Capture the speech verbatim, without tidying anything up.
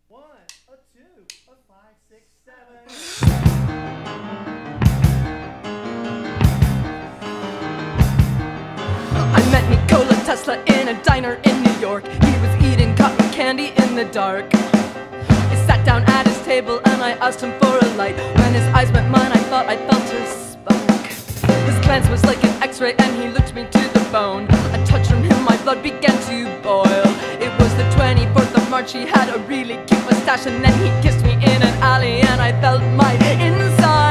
One, a two, a five, six, seven. I met Nikola Tesla in a diner in New York. He was eating cotton candy in the dark. I sat down at his table and I asked him for a light. When his eyes met mine, I thought I felt a spark. His glance was like an x-ray and he looked me to the bone. A touch from him, my blood began to boil. It was the twenty-fourth of March, he had a really cute mustache, and then he kissed me in an alley and I felt my inside